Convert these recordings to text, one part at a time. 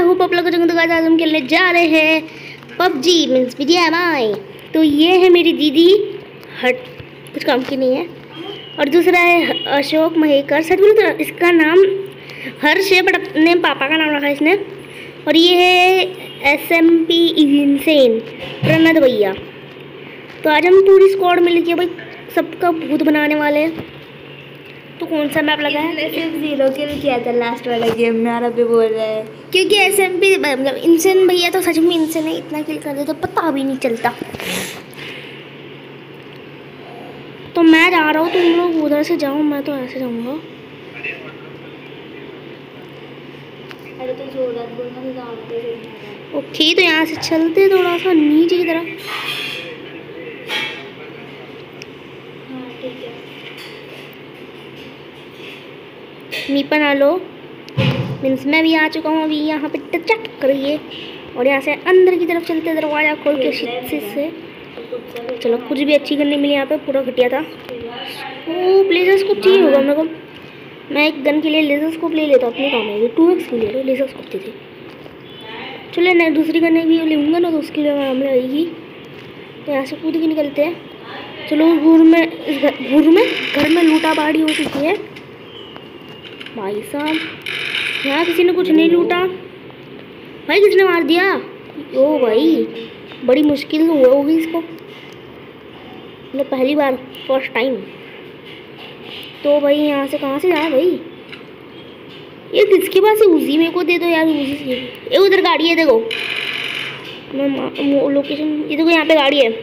Hope आप लोग तो आज हम खेलने जा रहे हैं पबजी मीन्स BGMI। तो ये है मेरी दीदी, हट कुछ काम की नहीं है। और दूसरा है अशोक महेकर। सच बोलो तो इसका नाम हर्ष है, बट अपने पापा का नाम रखा है इसने। और ये है SMP इंसेन प्रणत भैया। तो आज हम पूरी स्क्वाड मिल के भाई सबका भूत बनाने वाले हैं। तो कौन सा मैप लगा है? सिर्फ 0 किल किया था लास्ट वाला गेम में, और अभी बोल रहे हैं क्योंकि SMP मतलब इंसेन भैया तो सच में इंसेन है, इतना किल कर दे तो पता भी नहीं चलता। तो मैं जा रहा हूँ, तुम लोग उधर से जाओ, मैं तो ऐसे जाऊँगा। अरे तो जोरदार बोलना तो ज़्यादा। ओके, तो यहाँ से चलते थोड़ा सा नीचे की तरफ। हाँ ठीक है। मीपन आ लो मीन्स मैं भी आ चुका हूँ अभी यहाँ पे। टचक करिए और यहाँ से अंदर की तरफ चलते, दरवाजा खोल के शीशे से। चलो, कुछ भी अच्छी करने मिली यहाँ पे, पूरा घटिया था। ओ लेजर स्कोप चाहिए होगा मेरे को। मैं एक गन के लिए लेजर स्कोप ले लेता हूँ, अपने काम में 2x के लिए लेजर स्कोप थी। चलो मैं दूसरी गन भी लूँगा ना, तो उसके लिए मामला आएगी। तो यहाँ से कूद के निकलते हैं। चलो घर में लूटा बाड़ी हो चुकी है भाई साहब। यहाँ किसी ने कुछ नहीं लूटा भाई, किसने मार दिया? ओ भाई, बड़ी मुश्किल होगी इसको, मतलब पहली बार, फर्स्ट टाइम। तो भाई यहाँ से कहाँ से जाए भाई? ये किसके पास है? उसी मेरे को दे दो यार, उसी से। ये उधर गाड़ी है, देखो मैं लोकेशन, ये देखो यहाँ पे गाड़ी है।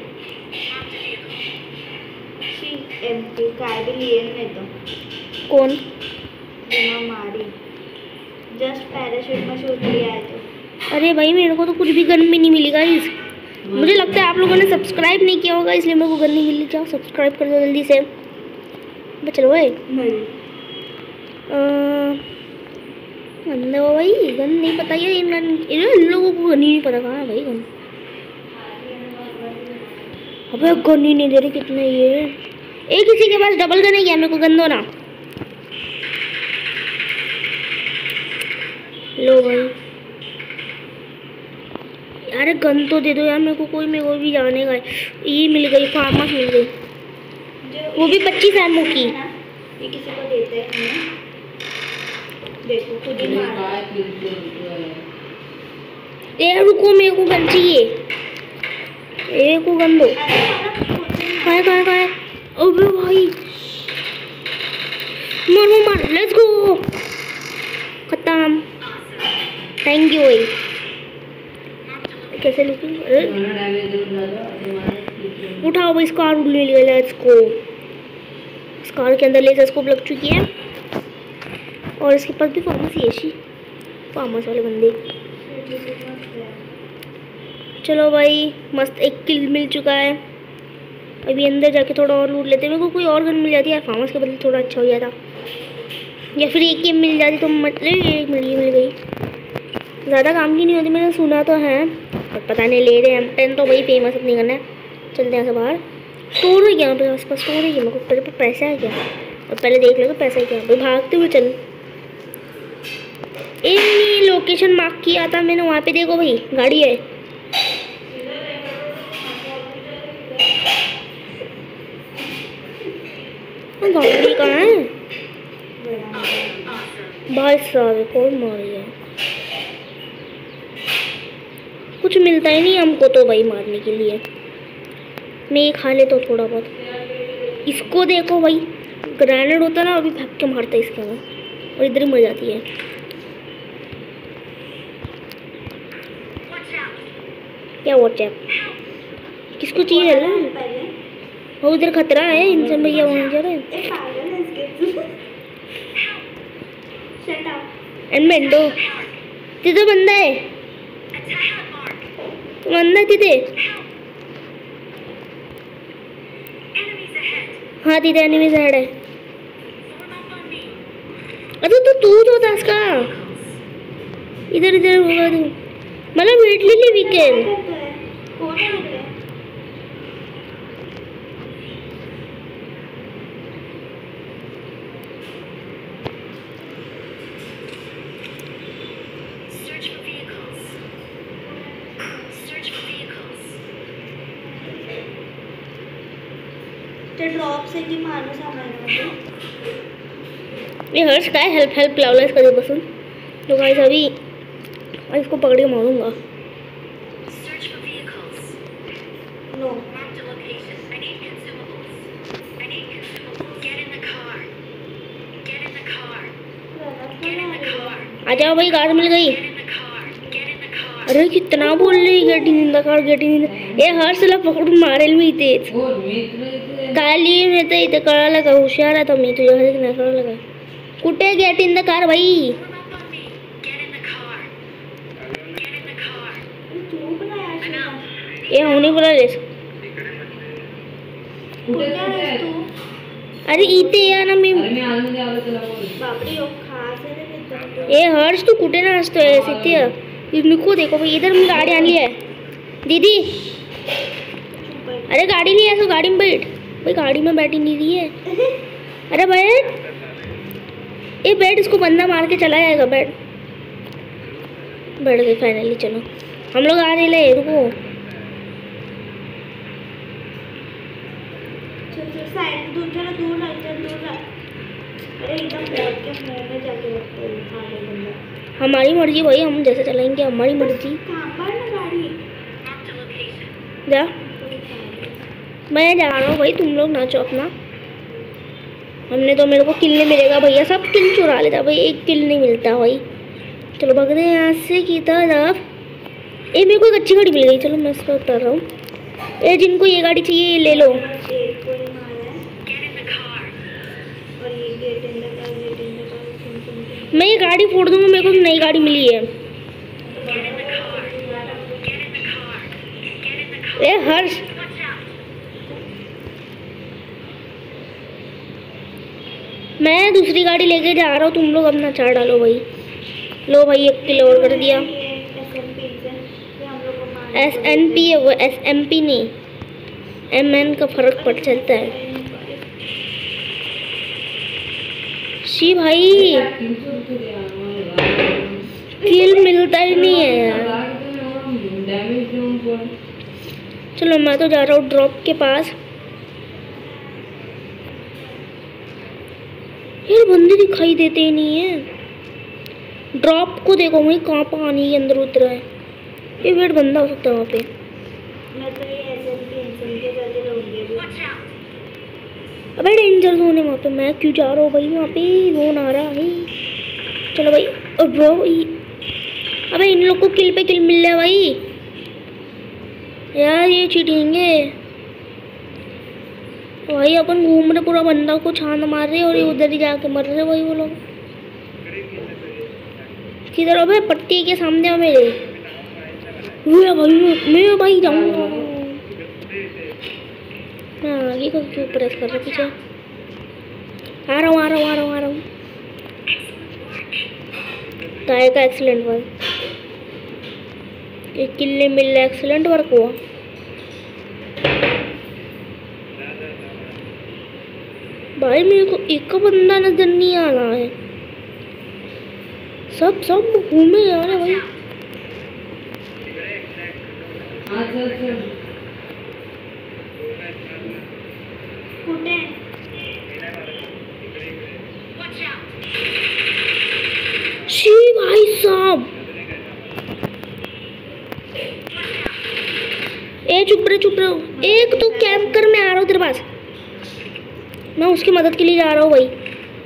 MP काय भी लिए नहीं तो कौन? मारी जस्ट पैराशूट में शूट किया है तो। अरे भाई, मेरे को तो कुछ भी गन भी नहीं मिली गाइस। मुझे लगता है आप लोगों ने सब्सक्राइब नहीं किया होगा, इसलिए मेरे को गन नहीं मिली। जाओ सब्सक्राइब कर दो जल्दी से। चलो भाई, अंदर भाई गन नहीं पता है इन लोगों को, गन ही नहीं पता कहाँ है भाई गन। अबे गन ही नहीं दे रहे कितने ये। एक किसी के पास डबल गन है क्या? मेरे को गन दो ना। लो भाई यार, गन तो दे दो यार मेरे को कोई, मेरे को भी जाने का। ये मिल गई, फार्मस मिल गई, वो भी 25 एमओ की। ये किसी को देते हैं, देखो खुद ही मार। ए रुको, मेरे को गन चाहिए, ए को गन दो। कहाँ है? अबे भाई मार, लेट्स गो, खत्म। थैंक यू भाई। कैसे लुकिंग? उठाओ भाई, स्कार ले लिया, लेट्स गो। स्कार के अंदर लेजर स्कोप लग चुकी है, और इसके पास भी फार्मेसी ऐसी फार्मस वाले बंदे। चलो भाई, मस्त एक किल मिल चुका है। अभी अंदर जाके थोड़ा और लूट लेते हैं। मेरे को कोई और गन मिल जाती है यार, फार्मस के बदले थोड़ा अच्छा हो जाता, या फिर एक गेम मिल जाती तो मतलब एक मिल गई। ज़्यादा काम की नहीं होती, मैंने सुना तो है, पर पता नहीं ले रहे हैं। M10 तो भाई फेमस अपनी करना है। चलते हैं बाहर। स्टोर है क्या यहाँ पे? आसपास स्टोर है क्या? मेरे को पे पैसा है क्या? और पहले देख लो पैसा है क्या भाई। भागते हुए चल, एक लोकेशन मार्क किया था मैंने, वहाँ पे देखो भाई गाड़ी है। गाड़ी कहाँ है भाई साहब? कौन मार गया? कुछ मिलता ही नहीं हमको तो भाई मारने के लिए। मैं ये खा लेता हूँ थोड़ा बहुत। इसको देखो भाई, ग्रेनेड होता है ना, अभी भाग के मारता है इसके अंदर, और इधर ही मर जाती है। क्या व्हाट्सएप? किसको चाहिए ना? वो उधर खतरा है, इनसे भैया वहाँ जा रहे हैं। एनमेंडो तिथे बंदा है, बंदा तिथे। हाँ तिथे एनिमीज हेड है। अरे तो तू तो था इसका, इधर होगा तू, मतलब भेटलेली वीकेंड। ते ड्रॉप से की माणूस आम्हाला ये हर्ष काय हेल्प लावला इसका बसून तो गाइस अभी इसको पकड़ के मारूंगा। नो आ जाओ भाई, कार मिल गई। अरे कितना बोल रही get in the car, get in a हर्षला पकडून मारेल मी इथेच। काली नाही तर इथे कळालं का, हुशार आहे मी तुझ्या घरी नाही कळालं का? कुठे गेट इन द कार भाई? ए होणे बोलालेस? अरे इथे या ना मी। बापरे खास है। ए हर्ष तू कुठे ना असतोय? इथे निको देखो भाई, इधर मी गाड़ी आनी है दीदी। अरे गाड़ी नहीं है तो गाड़ी में बैठ भाई, गाड़ी में बैठी नहीं रही है। अरे बैठ, ए बैठ, इसको बंदा मार के चला जाएगा। बैठ बैठ गए फाइनली। चलो हम लोग आ रहे ले, रुको। साइड दूर चलो, दूर रख। अरे एकदम बैठ के मुंह में जाके रखते हैं। हमारी मर्जी भाई, हम जैसे चलाएंगे हमारी मर्जी। गाड़ी जा, मैं जा रहा हूँ भाई, तुम लोग नाचो अपना। हमने तो, मेरे को किल नहीं मिलेगा भैया, सब किल चुरा लेता भाई, एक किल नहीं मिलता भाई। चलो भगते हैं यहाँ से की तरफ। ए मेरे को एक अच्छी गाड़ी मिल गई, चलो मैं इस पर उतर रहा हूँ। ए जिनको ये गाड़ी चाहिए ये ले लो। मैं ये गाड़ी फोड़ दूंगा, मेरे को नई गाड़ी मिली है। ए हर्ष, मैं दूसरी गाड़ी लेके जा रहा हूँ, तुम लोग अपना चार डालो भाई। लो भाई, एक किलो और कर दिया। SNP है वो, SMP नहीं, MN का फर्क पड़ चलता है। शी भाई किल मिलता ही नहीं है यार। चलो मैं तो जा रहा हूँ ड्रॉप के पास। ये बंदे दिखाई देते ही नहीं है। ड्रॉप को देखो भाई, कहाँ पानी के अंदर उतरा है। ये वेट बंदा हो सकता है वहाँ पे। मैं तो ये SMP के साथ रहूंगी। अबे डेंजर जोन है वहाँ पे, मैं क्यों जा रहा हूँ भाई वहाँ पे? जोन आ रहा है। चलो भाई, अबे इन लोग को किल पे किल मिल रहा है भाई यार, ये चीटिंग है भाई। अपन घूम रहे, पूरा बंदा को छान मार रहे और ये उधर ही जाके मर रहे भाई वो लोग। किधर? अबे पट्टी के सामने है मेरे। मैं भाई जाऊँगा, मैं आगे को क्यों प्रेस कर रहा? पीछे आ रहा हूँ। काय का एक्सीलेंट वर्क, एक किल्ले मिल रहा, एक्सीलेंट वर्क हुआ। भाई मेरे को एक का बंदा नजर नहीं आ रहा है, सब घूमे जा रहे भाई। शी भाई साहब, ए चुप रहे। एक तो कैंप कर, मैं आ रहा हूँ तेरे पास, मैं उसकी मदद के लिए जा रहा हूँ भाई।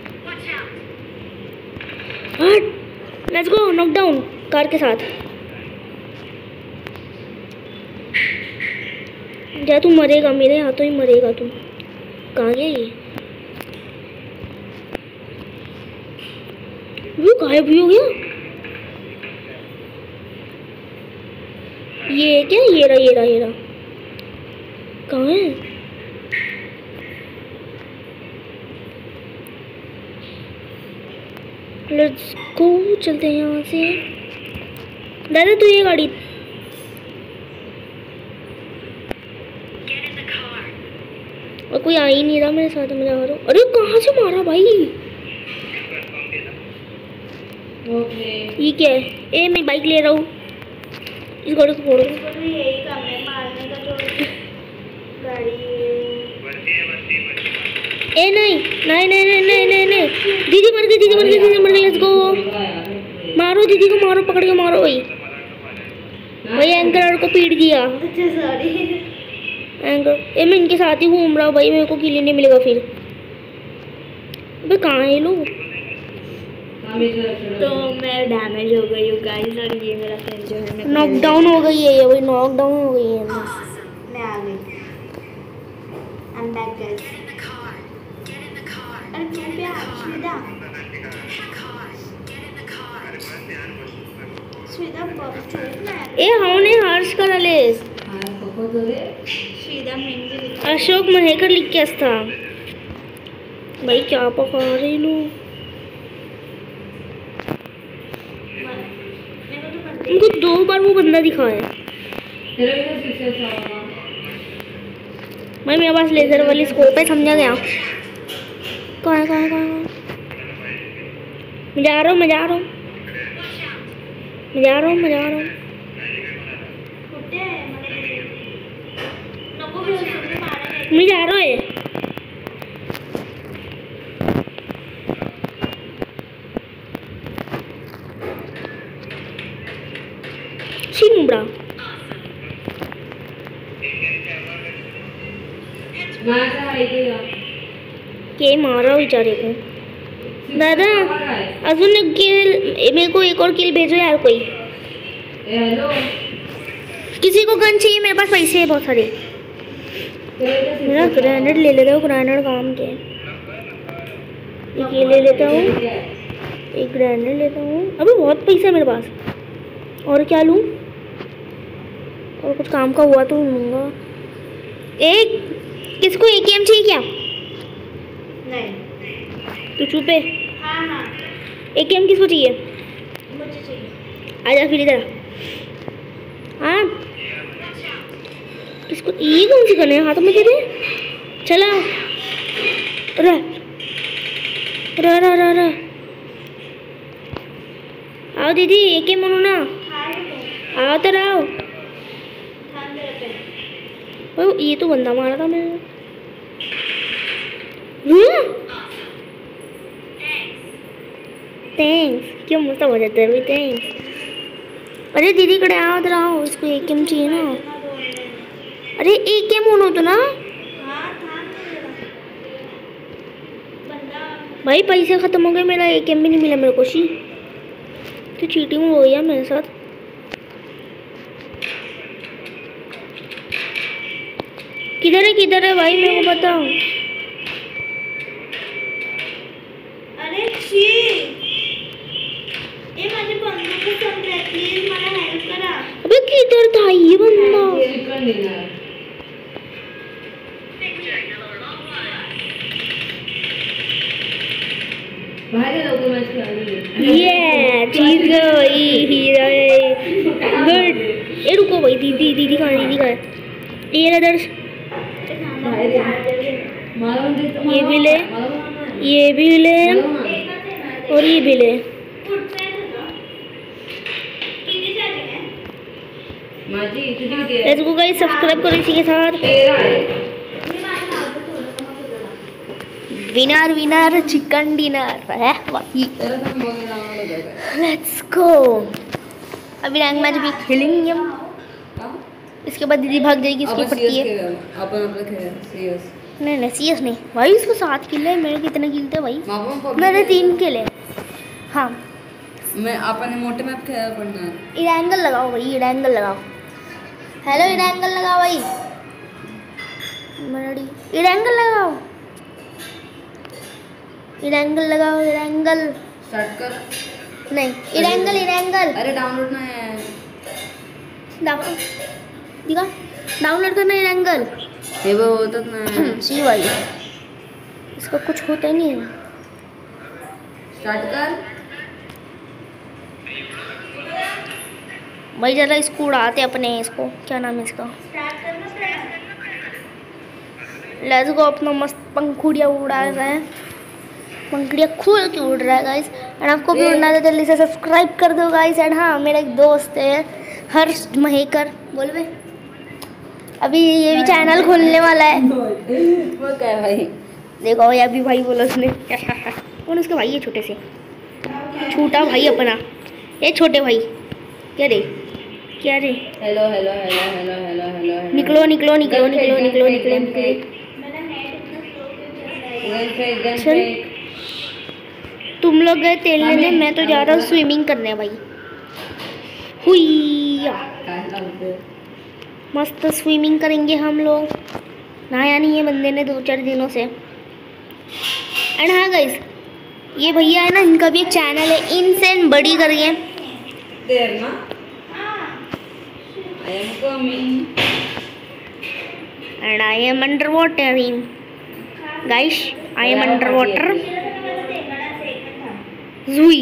हट, लेट्स गो, नॉकडाउन कार के साथ। जा, तू मरेगा, मेरे हाथों ही मरेगा तू। कहाँ गया ये? वो गायब भी हो गया। ये क्या? ये रहा। कहाँ है? लेट्स गो, चलते हैं यहाँ से। दादा तू ये गाड़ी, और कोई आ ही नहीं रहा मेरे साथ, मैं जा रहा हूँ। अरे कहाँ से मारा भाई? ये क्या है? ए मैं बाइक ले रहा हूँ, इस गाड़ी को फोड़ो। यही काम है, मारने का। जो गाड़ी ए नहीं नहीं नहीं नहीं नहीं नहीं नहीं, दीदी मर गई, दीदी मर गई, दीदी मर गई। लेट्स गो, मारो दीदी को, मारो, पकड़ के मारो भाई। भाई एंकर को पीट दिया। अच्छा सॉरी। एंकर ए मैं इनके साथ ही घूम रहा हूँ भाई, मेरे को किल नहीं मिलेगा फिर। अबे कहाँ है लोग? तो मैं डैमेज हो गई हूँ गाइस, और ये मेरा फ्रेंड जो है नॉकडाउन हो गई है ये भाई, नॉकडाउन हो गई है। मैं आ गई। I am back guys. अरे क्यों पे श्वेता? श्वेता बहुत है। ए हमने हर्ष का लेस श्वेता मेहंदी अशोक महेकर लिख के था भाई। क्या पका रहे लोग? उनको 2 बार वो बंदा दिखा है भाई। मेरे पास लेजर वाली स्कोप है, समझा गया। कहाँ है, कहाँ है, कहाँ है? मैं जा रहा हूँ, मैं जा रहा हूँ, मैं जा रहा हूँ, मैं जा रहा हूँ। मैं जा रहा है। शिंबड़ा के मारा बेचारे को। दादा अजून किल, मेरे को एक और किल भेजो यार कोई। किसी को गन चाहिए? मेरे पास पैसे हैं बहुत सारे। मेरा ग्रेनेड ले लेता हूँ, ग्रेनेड काम के। एक ये ले लेता हूँ, एक ग्रेनेड लेता हूँ। अभी बहुत पैसा है मेरे पास। और क्या लूँ? और कुछ काम का हुआ तो लूँगा। एक किसको AKM चाहिए क्या? नहीं। तू चुप है। हाँ हाँ AKM किसको चाहिए? मुझे चाहिए। आजा फिर इधर। हाँ किसको? ये कौन सी गन है हाथ में तेरे? चला रा रा रा रा रा। आओ दीदी, AKM मनो ना। आओ तो आओ। ये तो बंदा मारा था मैंने। थैंक्स। क्यों मस्त हो जाता है भाई, थैंक्स। अरे दीदी कड़े आओ तो आओ, इसको AKM चाहिए ना। अरे AKM होना तो ना भाई। पैसे खत्म हो गए, मेरा AKM भी नहीं मिला मेरे को। शी तो चीटिंग हो गई है मेरे साथ। किधर है भाई, मेरे को बताओ। अरे शी ये माझे बंदूक संपले, प्लीज मला हेल्प करा। अबे किधर था ये बंदा? ये जीत गई हीरा। गुड। ये रुको भाई, दीदी कहाँ है, दीदी कहाँ है? ये ना दर्श, ये भी ले, ये भी ले, और ये भी ले। लेट्स गो गाइस, सब्सक्राइब करो इसी के साथ। विनर चिकन डिनर है भाई। Let's go. अभी रैंक मैच भी खेलेंगे हम। इसके बाद दीदी भाग जाएगी, उसकी पट्टी है। नहीं सीएस नहीं भाई, इसको 7 किल है। मेरे कितने किल थे भाई? मेरे 3 किल है। हाँ मैं अपने मोटे मैप खेल पड़ना है। इरेंगल लगाओ भाई, इरेंगल लगाओ। हेलो इरेंगल लगाओ भाई, इरेंगल लगाओ, इरेंगल लगाओ, इरेंगल स्टार्ट कर। नहीं इरेंगल। अरे डाउनलोड ना है, दिखा डाउनलोड करना इरेंगल। ये वो होता ना। सी भाई इसका कुछ होता ही नहीं है। स्टार्ट कर भाई जरा इसको उड़ाते अपने, इसको क्या नाम है इसका? Let's go. अपना मस्त पंखुड़िया उड़ा रहा है, पंखुड़िया खोल के उड़ रहा है गाइस। एंड आपको भी उड़ना है तो जल्दी से सब्सक्राइब कर दो गाइस। एंड हाँ मेरा एक दोस्त है हर्ष महेकर, बोल बे अभी ये भी चैनल खोलने वाला है। वो क्या है भाई? देखो भाई, अभी भाई बोला उसने। कौन उसके भाई है छोटे से? छोटा भाई अपना, ये छोटे भाई। क्या रे क्या रे? Hello hello hello hello hello hello. निकलो निकलो निकलो निकलो निकलो निकलो निकलो। मेरा नेट इतना स्लो क्यों चल रहा है? गन तुम लोग गए तेल लेने, मैं तो जा रहा हूँ स्विमिंग करने भाई। हुईया, मस्त स्विमिंग करेंगे हम लोग। नहाया नहीं है बंदे ने 2-4 दिनों से। एंड हाँ गाइस, ये भैया है ना, इनका भी एक चैनल है, इनसेन बड़ी करिए। देर ना। I am coming. And I am underwater. Guys, I am underwater. Zui.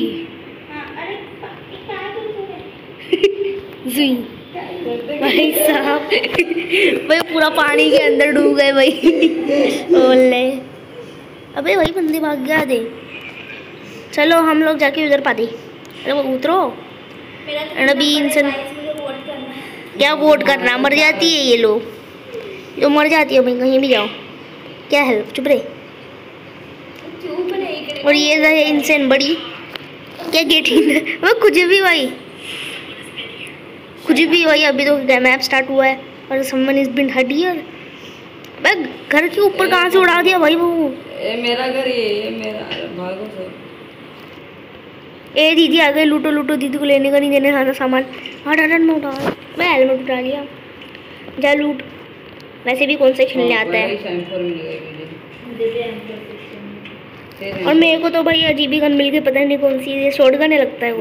Zui. भाई साहब, भाई पूरा पानी के अंदर डूब गए भाई। ओले, अबे भाई बंदे भाग गया दे। चलो हम लोग जाके उधर पाते। अरे वो उतरो। अभी इंसान क्या वोट करना, मर जाती है ये लोग, जो मर जाती है भाई कहीं भी जाओ। क्या हेल्प, चुप रहे। और ये रहे इंसान बड़ी। क्या गेट वो कुछ भी भाई, कुछ भी भाई। अभी तो मैप स्टार्ट हुआ है और someone is been hit here. भाई घर के ऊपर कहाँ से उड़ा दिया भाई वो? ये मेरा घर, ये मेरा। भागो सर। ए दीदी आ गई, लूटो लूटो, दीदी को लेने का नहीं देने खाना सामान। हट हट में उठा, मैं हेलमेट उठा लिया। जा लूट, वैसे भी कौन से खेलने आता है। और मेरे को तो भाई अजीब ही गन मिल गई, पता नहीं कौन सी, ये शॉर्ट गन लगता है वो।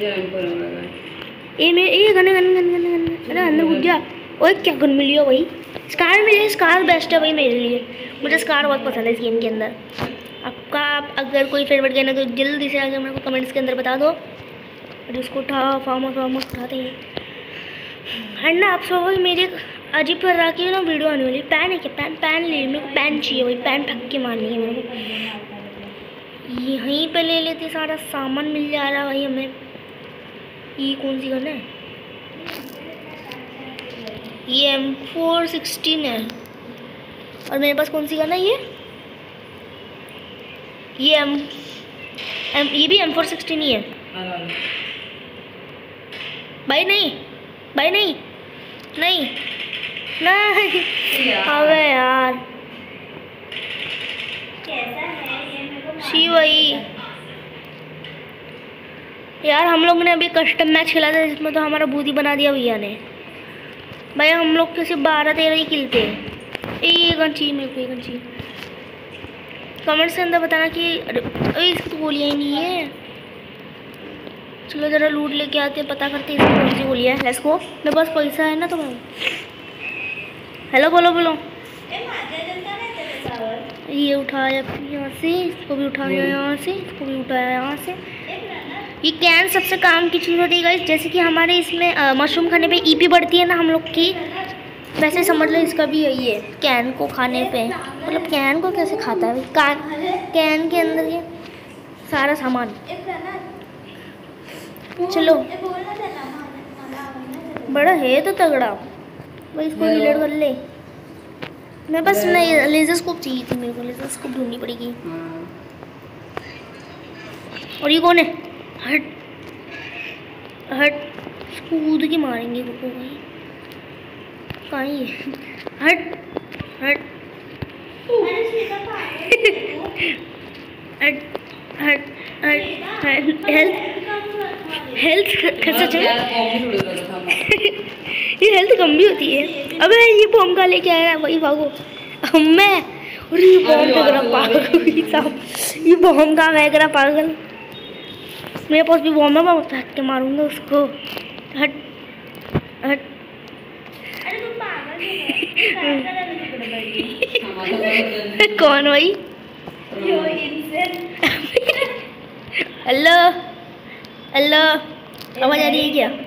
ये gun gun gun gun gun, अरे अंदर घुस जा। ओए क्या गन मिली है भाई? स्कार मिली, स्कार बेस्ट है भाई मेरे लिए। मुझे स्कार बहुत पसंद है इस गेम के अंदर। आपका अगर कोई फेवरेट गेम है तो जल्दी से आकर मेरे को कमेंट्स के अंदर बता दो। और उसको उठा फार्म उठाते हैं। है ना, आप सब मेरे अजीब पर रखी ना वीडियो आने वाली। पैन है क्या? पैन ले, मेरे को पैन चाहिए भाई, पैन फेंक के मारनी है मेरे को। यहीं पे ले लेते, सारा सामान मिल जा रहा भाई हमें। ये कौन सी गन है? ये M416 है। और मेरे पास कौन सी गन है? ये ये भी M416 ही है भाई। नहीं भाई, नहीं नहीं नहीं, अबे यार शी वही यार। हम लोग ने अभी कस्टम मैच खेला था जिसमें तो हमारा बूदी बना दिया भैया ने भाई। हम लोग के सिर्फ 12-13 ही किलते हैं। ये गन चाहिए मेरे को, ये गन चाहिए। कमेंट्स के अंदर बताना कि अरे इसकी तो गोलियाँ ही नहीं है। चलो ज़रा लूट लेके आते हैं, पता करते हैं इसकी कौन सी गोलियाँ है। Let's go. मेरे पास पैसा है ना तो मैं। हेलो बोलो बोलो। ये उठाया यहाँ से, इसको भी उठाया यहाँ से, इसको भी उठाया यहाँ से। ये कैन सबसे काम की चीज़ होती है गाइस। जैसे कि हमारे इसमें मशरूम खाने पे ईपी बढ़ती है ना हम लोग की, वैसे समझ लो इसका भी यही है। कैन को खाने पे, मतलब कैन को कैसे खाता है कैन के अंदर ये सारा सामान। चलो बड़ा है तो तगड़ा भाई, इसको रिलेट कर ले। मेरे पास नहीं, लेजर स्कोप चाहिए थी मेरे को, लेजर स्कोप ढूंढनी पड़ेगी। और ये कौन है? हट हट, कूद के मारेंगे को भाई। कहाँ है? हट हट हट हट हट। हेल्थ कैसा चाहिए? ये हेल्थ कम भी होती है। अबे ये बॉम्ब का लेके आया वही भागो। मैं और ये बॉम्ब का गरा पागल साहब, ये बॉम्ब का मैं गरा पागल। मेरे पास भी बॉम्ब है, मैं फेंक के मारूंगा उसको। हट हट। कौन भाई? हेलो हेलो, आवाज आ रही है क्या?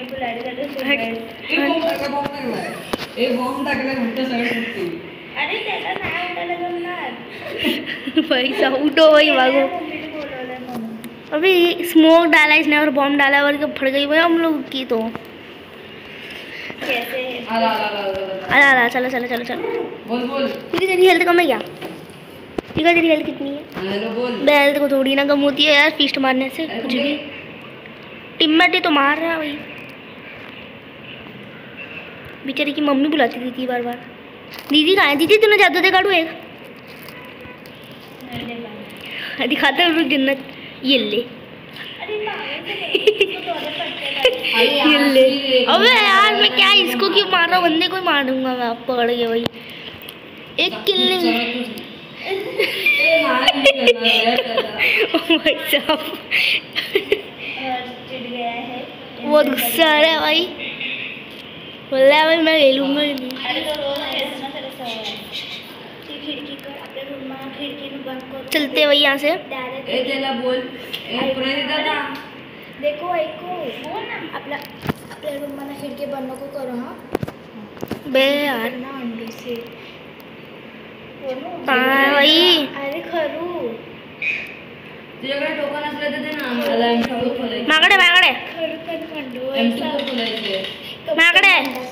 भाई साहब उठो भाई, भागो। अभी स्मोक डाला इसने और बॉम्ब डाला और फट गई भाई हम लोग की। तो कैसे आला आला आला आला अला चलो चलो चलो चलो। बोल बोल ठीक है, तेरी हेल्थ कम है क्या? ठीक है, तेरी हेल्थ कितनी है? हेलो बोल हेल्थ को थोड़ी ना कम होती है यार फीस्ट मारने से कुछ भी। टिम्मट ही तो मार रहा है भाई। बेचारी की मम्मी बुलाती थी बार बार। दीदी कहाँ है? दीदी तूने जादू दिखा दो एक। दिखाते हैं रुक जन्नत। ये ले ये ले। अबे यार मैं क्या इसको क्यों मार रहा हूँ? बंदे को ही मार दूंगा मैं। आप पकड़ गए भाई। एक किल नहीं। भाई साहब बहुत गुस्सा आ रहा है भाई। बोल रहा है भाई मैं ले लूंगा ही नहीं। चलते भाई यहाँ से। ए तेला बोल ए पुणे दादा देखो ऐको आपल्या आपल्या रूमला खिडकी बंद नको करू हा बे यार ना अंडी से कहाँ है भाई? अरे खरू तुझ्याकडे टोकन असलं तर दे ना मला M2 खोलायचं माकडे माकडे खरू पण म्हणतो M2 खोलायचं माकडे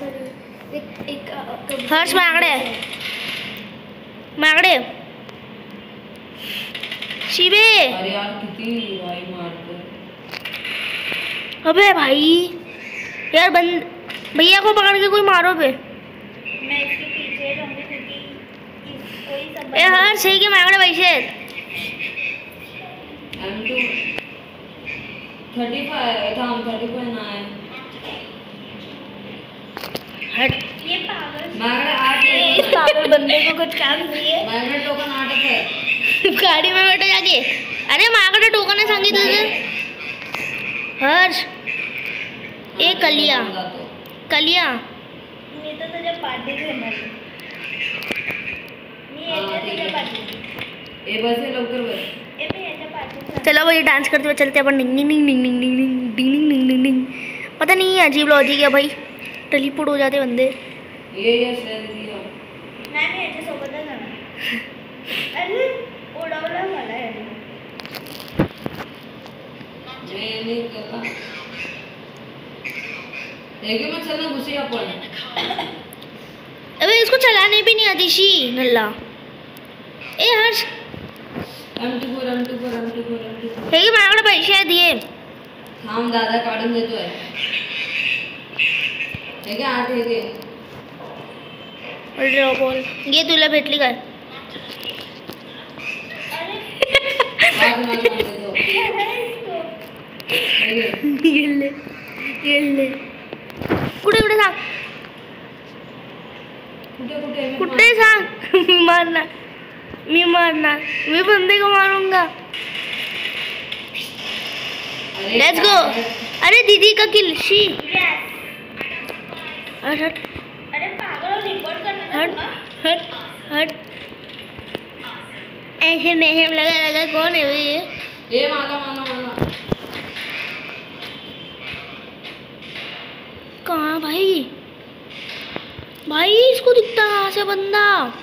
हर्ष माकडे माकडे शिबे। अरे यार किती भाई मारतो अबे भाई यार बंद भैया को पकड़ के कोई मारो बे। मैं इसके पीछे रहूंगी क्योंकि कोई सब ए हर्ष सही के माकडे पैसे M2 35 थांब 35 नाही हट। ये पागल माझ्याकडे 8 इस आहे पागल बंदे को कुछ काम नहीं है माझ्याकडे टोकन 8 आहे गाड़ी में बैठो जाके। अरे माकडे टोकन आहे सांगितलं तर। हर्ष ए कलिया कलिया मी तर तुझ्या पाठीत येणार मी येते तुझ्या पाठीत ए बस ये लवकर बस ए मी याच्या पाठीत चलो भाई डांस करते हुए चलते अपन। डिंग डिंग डिंग डिंग डिंग डिंग डिंग डिंग डिंग डिंग डिंग। पता नहीं है अजीब लॉजिक है भाई। टेलीपोर्ट हो जाते बंदे। ये श्रेय दिया नाही मी याच्यासोबतच जाणार अरे उडवला मला याने मैं नहीं करता एक मत चलना घुसे अपन अबे इसको चलाने भी नहीं आती she Nalla. A Harsh M24 हे की माझ्याकडे पैसे दिए। थांब दादा काढून देतोय हे घे 8 हे घे अरे बोल ये तुला भेटली काय? आज मला देतो हे घे गेले गेले कुठे कुठे सांग कुठे कुठे मी कुठे सांग। मी मारणार मी बंदे को मारूंगा। अरे लेट्स गो। अरे दीदी का किल शी। हट हट अरे पागल रिपोर्ट करना हट हट हट। ऐसे मेहम लगा लगा कौन है भाई ये? ए माला माला माला कहाँ भाई? भाई इसको दिखता कहाँ से बंदा?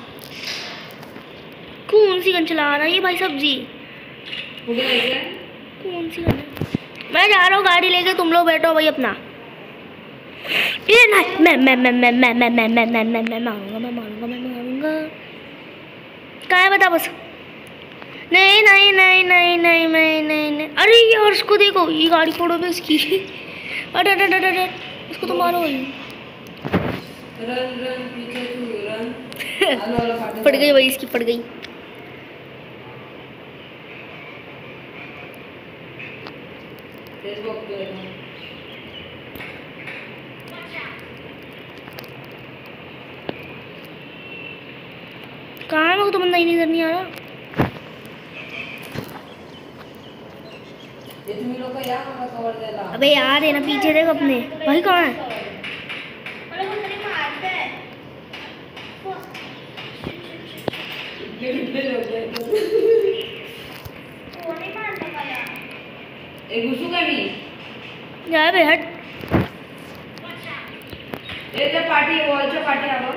कौन सी गन चला रहा है ये भाई सब्जी? कुठे जायचंय कौन सी गन है? मैं जा रहा हूँ गाड़ी लेके, तुम लोग बैठो भाई अपना। ये नहीं मैं मारूंगा। कहाँ है बता बस। नहीं नहीं नहीं नहीं नहीं नहीं नहीं नहीं। अरे यार उसको देखो, ये गाड़ी फोड़ो भी इसकी। अरे अरे अरे अरे इसको तो मारो भाई। रन रन पीछे तू रन आलो वाला फाटो पड़ गई भाई, इसकी पड़ गई। तेज बघतोय कहाँ है? मेरे को तो बंदा ही नजर नहीं आ रहा। ये तुम्ही लोक या मला कवर द्यायला अबे यार ये ना पीछे देख अपने। भाई कहाँ है? मला कोणतरी मारतंय कोणी मारलं मला एक घुसू का मी जा बे हट। ये त्या पाठी वॉलच्या पाठी आलो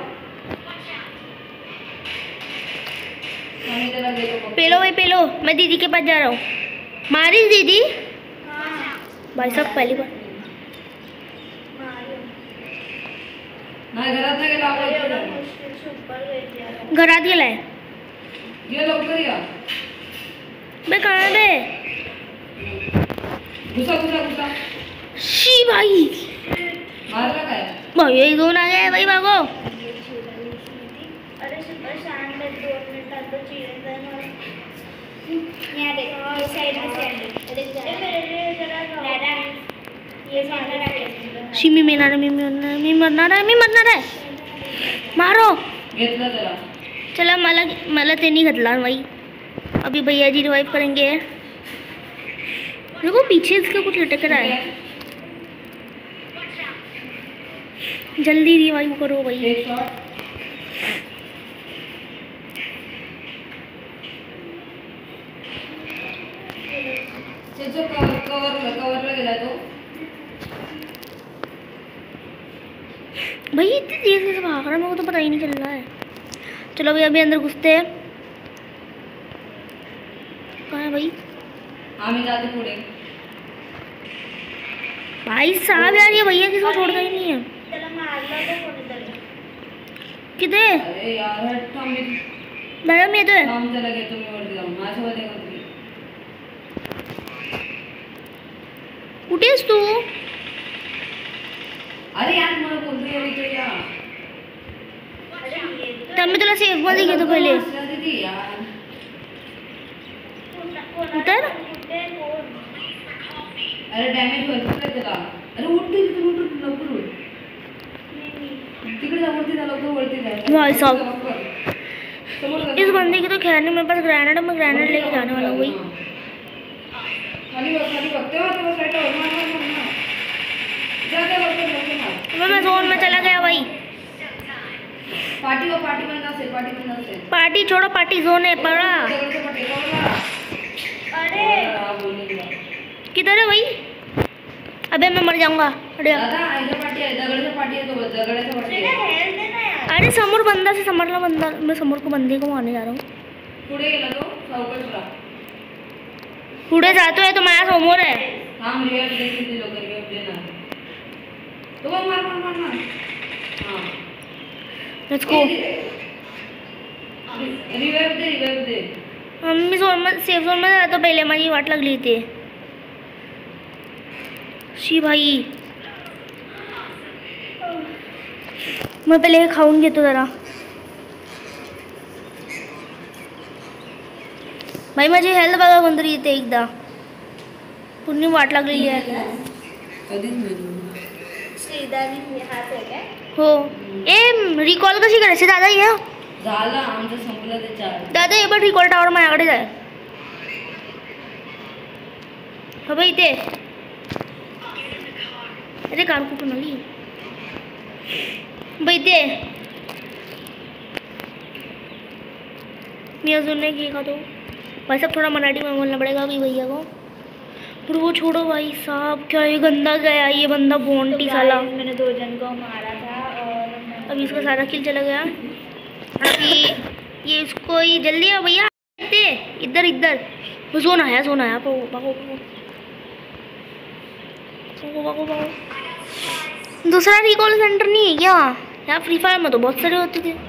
आणि त्याला गेलो पेलो भाई पेलो, मैं दीदी के पास जा रहा हूँ। मारी दीदी भाई साहब पहली बार। नाही घरात नाही गेला आपण एवढं इकडे. मुश्किल सुपर घेतली आता. घरात गेलाय. ये लवकर या. बे कहाँ बे? घुसा घुसा घुसा. शी भाई. मारला काय? भाई ये दोन आ गए भाई भागो. अरे सुपर शांत है 2 मिनट तो चीरें जाए मारो. यहाँ देख ये साइड में स्टैंड है. ये मेरे लिए जरा दादा ये सामने रख. शी मी मरणार आहे, मी मरणार आहे. मारो. घेतला त्याला. चला मला त्यांनी घातला भाई. अभी भैया जी रिवाइव करेंगे. देखो पीछे इसके कुछ लटक रहा है. जल्दी रिवाइव करो भाई. एक शॉट. चल कवरला गेला तो. भाई इतनी तेज से भाग रहा है, मेरे को तो पता ही नहीं चल रहा है. चलो भैया अभी अंदर घुसते हैं. कहाँ है भाई? आम्ही जाते पुढे. भाई साहब यार ये भैया किसी को छोड़ता ही नहीं है. त्याला मारला तो कोणीतरी. किती अरे यार हट थांब मी. मॅडम येतोय. थांब त्याला घेतो मी वरती जाऊन. माझ्यासोबत एक होती. कुठे आहेस तू? अरे यार मला कोणतरी येतोय या. अरे ये तर मी तुला सेफ मध्ये घेतो पहिले. दीदी यार. उतर. कुठे कोण. अरे डॅमेज भरपूर आहे त्याला. अरे उठ तू उठ लवकर उठ. तिकडे जा वरती जा लवकर वरती जा. भाई साहब. समोर जा. इस बंदे की तो खैर नहीं, मेरे पास ग्रेनेड है, मैं ग्रेनेड लेके जाने वाला हूँ भाई. खाली बघ तेव्हा साईडला मार. जा लवकर मार. मैं जोन में चला गया भाई. पार्टी बंद असेल. पार्टी छोड़ो, पार्टी जोन है पड़ा. दगडाचं पाटी लावला. अरे हा, बोललो तुला. किधर है भाई? अबे मैं मर जाऊंगा. अरे दादा इथं पाटी आहे. दगडाचं पाटी आहे तो. दगडाचं पाटी तेरा आहे. हेल्थ है ना यार. अरे समोर बंदा से समरला बंदा. मैं समोर को बंदे को मारने जा रहा हूँ. पुढे गेला तो सावकाशला. पुढे जातोय तो माझ्या समोर आहे. थांब रिवाइव दे किती लोक रिवाइव देणार. तो बघ मार. हां लेट्स गो. रिवाइव दे. मी जोन में सेफ जोन में जातो पहिले. माझी वाट लागली इथे. शी भाई मैं पहिले हे खाऊन घेतो जरा. भाई माझी हेल्थ बघा कोणतरी येते एकदा. पूर्ण वाट लागलेली आहे. कधीच नाही. श्रीदानी हात आहे काय. हो. ए रिकॉल कशी करायची दादा? ये झालं आमचं संपलं ते 4. दादा हे पण रिकॉल टावर माझ्याकडेच आहे. हो भाई इथे. अरे कार कुठून आली भाई ते. मी अजून नाही घे खातो भाई साहब. थोड़ा मराठी में बोलना पड़ेगा अभी भैया को. पर वो छोड़ो भाई साहब. क्या ये गंदा गया ये बंदा बोंटी साला. मैंने 2 जन को मारा था और अभी इसका सारा किल चला गया. अभी ये इसको ही जल्दी आओ भैया. इधर वो जोन आया भागो. दूसरा रिकॉल सेंटर नहीं है क्या? यहाँ फ्री फायर में तो बहुत सारे होते थे.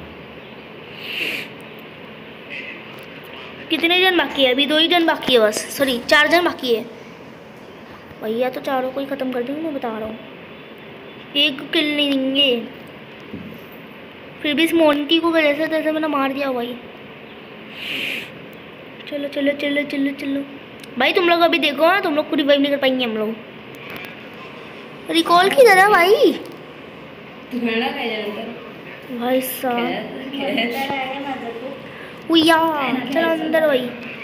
कितने जन बाकी है? अभी 2 ही जन बाकी है बस. सॉरी 4 जन बाकी है भैया. तो चारों को ही ख़त्म कर देंगे मैं बता रहा हूँ. एक किल नहीं देंगे. फिर भी इस मोंटी को जैसे तैसे मैंने मार दिया भाई. चलो भाई. तुम लोग अभी देखो. हाँ तुम लोग को रिवाइव नहीं कर पाएंगे हम लोग. रिकॉल किधर है भाई? तू खेळणार काय त्यानंतर? भाई साहब खेळायचं. आहे माझं तू. उया. चलो अंदर भाई.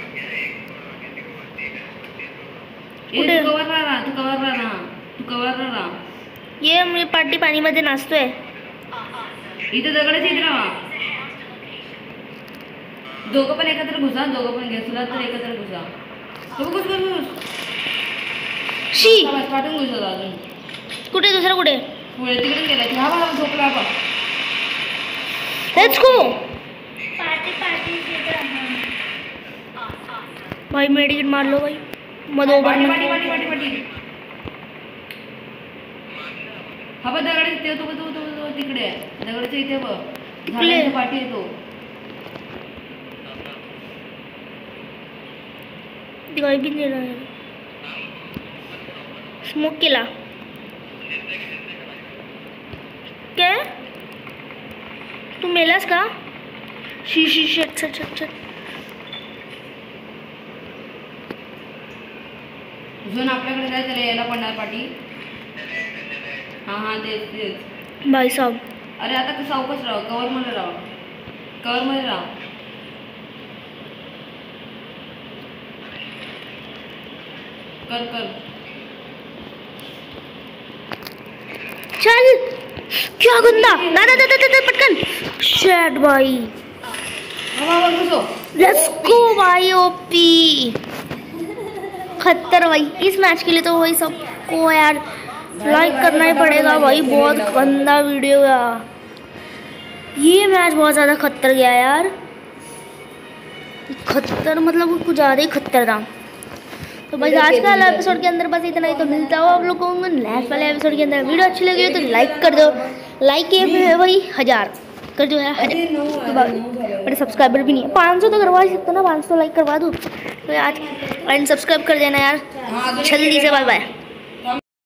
ए, तू कवर राहा. ये मेरी पार्टी पाणीमध्ये नाचतोय. इथे दगडाच्या इथे राहा. दोघं पण एकत्र घुसा. घेतला तर एकत्र घुसा. घुस. शी पाठवून घुसा अजून. कुठे दुसरा कुठे? पुढे तिकडे गेला की. हा बघा झोपला बघ. Let's go. पार्टी भाई मेडिकेट मार लो भाई. मग 2 बार पाटी. हा बघ दगड इथे तो तिकडे आहे दगडाच्या इथे बघ झाडाच्या पाठी आहे तो दिखाई भी नहीं रहा है स्मोक केला काय तू मेलास का she shed Chhath Chhath Chhath zone आपल्याकडे काय त्याला यायला पडणार पाठी हा तेच भाई साहब अरे आता सावकाश राहा कवर मध्ये राहा कर चल क्या गंदा दादा पटकन शेट भाई लेट्स गो भाई ओपी खत्तर भाई इस मैच के लिए तो वही सबको यार लाइक करना ही पड़ेगा भाई बहुत गंदा वीडियो यार ये मैच बहुत ज़्यादा खत्तर गया यार खत्तर मतलब कुछ ज़्यादा ही खत्तर था तो भाई आज का वाला एपिसोड के अंदर बस इतना ही तो मिलता हो आप लोगों को नेक्स्ट वाले एपिसोड के अंदर वीडियो अच्छी लगी हो तो लाइक कर दो लाइक ये भाई 1000 कर दो यार बड़े सब्सक्राइबर भी नहीं है 500 तो करवा ही सकते ना 500 लाइक करवा दूँ तो आज एंड सब्सक्राइब कर देना यार जल्दी से बाय बाय।